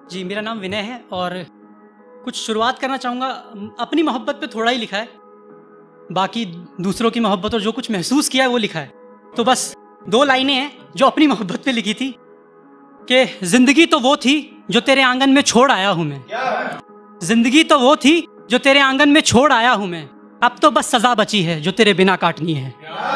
जी, मेरा नाम विनय है और कुछ शुरुआत करना चाहूँगा। अपनी मोहब्बत पे थोड़ा ही लिखा है, बाकी दूसरों की मोहब्बत और जो कुछ महसूस किया है वो लिखा है। तो बस 2 लाइनें हैं जो अपनी मोहब्बत पे लिखी थी कि ज़िंदगी तो वो थी जो तेरे आंगन में छोड़ आया हूँ मैं। ज़िंदगी तो वो थी जो तेरे आंगन में छोड़ आया हूँ मैं, अब तो बस सज़ा बची है जो तेरे बिना काटनी है।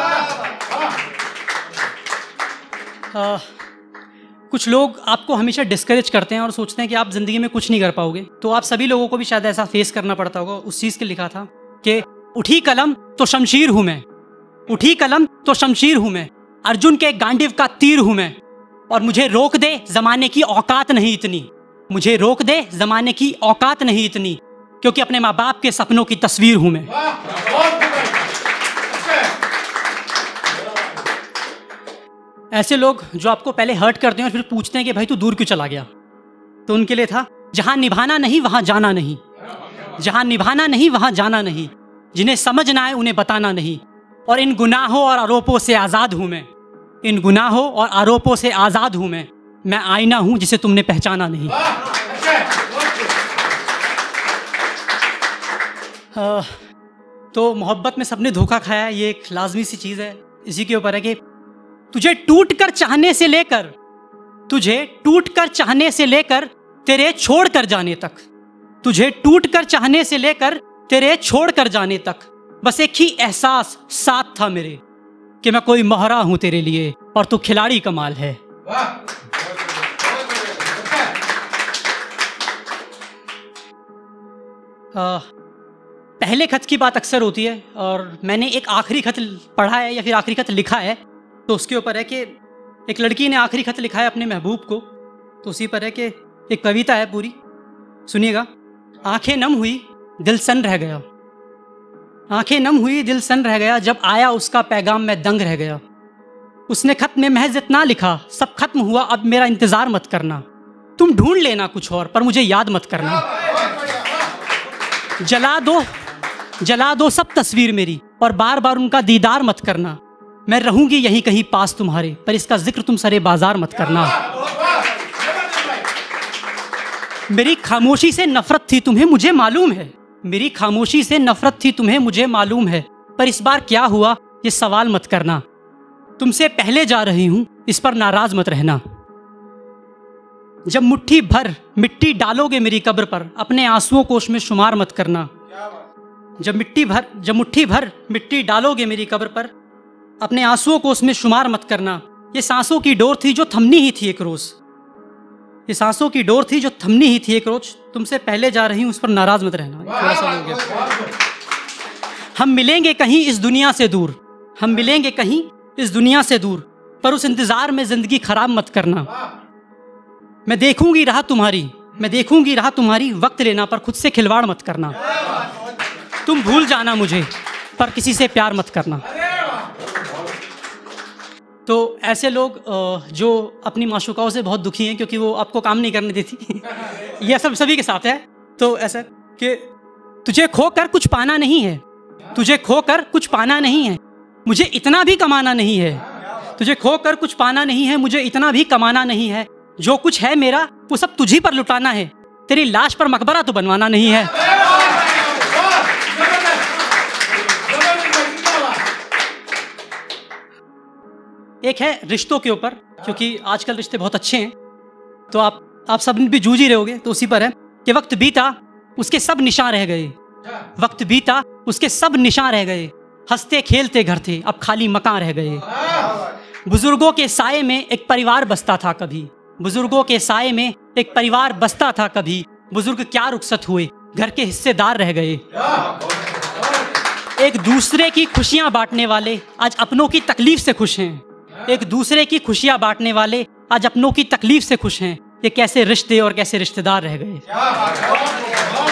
कुछ लोग आपको हमेशा डिस्करेज करते हैं और सोचते हैं कि आप ज़िंदगी में कुछ नहीं कर पाओगे। तो आप सभी लोगों को भी शायद ऐसा फेस करना पड़ता होगा। उस चीज़ के लिखा था कि उठी कलम तो शमशीर हूँ मैं, उठी कलम तो शमशीर हूँ मैं, अर्जुन के गांडीव का तीर हूँ मैं, और मुझे रोक दे ज़माने की औकात नहीं इतनी, मुझे रोक दे ज़माने की औकात नहीं इतनी, क्योंकि अपने माँ बाप के सपनों की तस्वीर हूँ मैं। ऐसे लोग जो आपको पहले हर्ट करते हैं और फिर पूछते हैं कि भाई तू दूर क्यों चला गया, तो उनके लिए था जहां निभाना नहीं वहां जाना नहीं, जहां निभाना नहीं वहां जाना नहीं, जिन्हें समझ ना आए उन्हें बताना नहीं, और इन गुनाहों और आरोपों से आज़ाद हूं मैं, इन गुनाहों और आरोपों से आज़ाद हूं मैं आईना हूं जिसे तुमने पहचाना नहीं। तो मोहब्बत में सबने धोखा खाया, ये एक लाजमी सी चीज़ है। इसी के ऊपर है कि तुझे टूट कर चाहने से लेकर, तुझे टूट कर चाहने से लेकर तेरे छोड़ कर जाने तक, तुझे टूट कर चाहने से लेकर तेरे छोड़ कर जाने तक, बस एक ही एहसास साथ था मेरे कि मैं कोई मोहरा हूं तेरे लिए और तू खिलाड़ी कमाल है। पहले खत की बात अक्सर होती है और मैंने एक आखिरी खत पढ़ा है या फिर आखिरी खत लिखा है, तो उसके ऊपर है कि एक लड़की ने आखिरी खत लिखा है अपने महबूब को। तो उसी पर है कि एक कविता है पूरी, सुनिएगा। आंखें नम हुई दिल सन रह गया, आंखें नम हुई दिल सन रह गया, जब आया उसका पैगाम मैं दंग रह गया। उसने खत में महज इतना लिखा, सब खत्म हुआ अब मेरा इंतजार मत करना, तुम ढूंढ लेना कुछ और पर मुझे याद मत करना। जला दो सब तस्वीर मेरी और बार बार उनका दीदार मत करना, मैं रहूंगी यहीं कहीं पास तुम्हारे पर इसका जिक्र तुम सरे बाजार मत करना। मेरी खामोशी से नफरत थी तुम्हें मुझे मालूम है, मेरी खामोशी से नफरत थी तुम्हें मुझे मालूम है, पर इस बार क्या हुआ ये सवाल मत करना, तुमसे पहले जा रही हूं इस पर नाराज मत रहना। जब मुट्ठी भर मिट्टी डालोगे मेरी कब्र पर अपने आंसुओं को उसमें शुमार मत करना, जब मुट्ठी भर मिट्टी डालोगे मेरी कब्र पर अपने आंसुओं को उसमें शुमार मत करना। ये सांसों की डोर थी जो थमनी ही थी एक रोज, ये सांसों की डोर थी जो थमनी ही थी एक रोज, तुमसे पहले जा रही हूं उस पर नाराज मत रहना। थोड़ा सा हो गया। हम मिलेंगे कहीं इस दुनिया से दूर, हम मिलेंगे कहीं इस दुनिया से दूर, पर उस इंतजार में जिंदगी खराब मत करना। मैं देखूंगी राह तुम्हारी, वक्त लेना पर खुद से खिलवाड़ मत करना। तुम भूल जाना मुझे पर किसी से प्यार मत करना। तो ऐसे लोग जो अपनी माशूकाओं से बहुत दुखी हैं क्योंकि वो आपको काम नहीं करने देती यह सब सभी के साथ है। तो ऐसा कि तुझे खोकर कुछ पाना नहीं है, तुझे खोकर कुछ पाना नहीं है, मुझे इतना भी कमाना नहीं है, तुझे खोकर कुछ पाना नहीं है, मुझे इतना भी कमाना नहीं है, जो कुछ है मेरा वो सब तुझी पर लुटाना है, तेरी लाश पर मकबरा तो बनवाना नहीं है। एक है रिश्तों के ऊपर, क्योंकि आजकल रिश्ते बहुत अच्छे हैं, तो आप सब भी जूझ ही रहे होगे। तो उसी पर है कि वक्त बीता उसके सब निशान रह गए, वक्त बीता उसके सब निशान रह गए, हंसते खेलते घर थे अब खाली मकान रह गए। बुजुर्गों के साए में एक परिवार बसता था कभी, बुजुर्गों के साए में एक परिवार बसता था कभी, बुजुर्ग क्या रुखसत हुए घर के हिस्सेदार रह गए। एक दूसरे की खुशियां बांटने वाले आज अपनों की तकलीफ से खुश हैं, एक दूसरे की खुशियां बांटने वाले आज अपनों की तकलीफ से खुश हैं। ये कैसे रिश्ते और कैसे रिश्तेदार रह गए।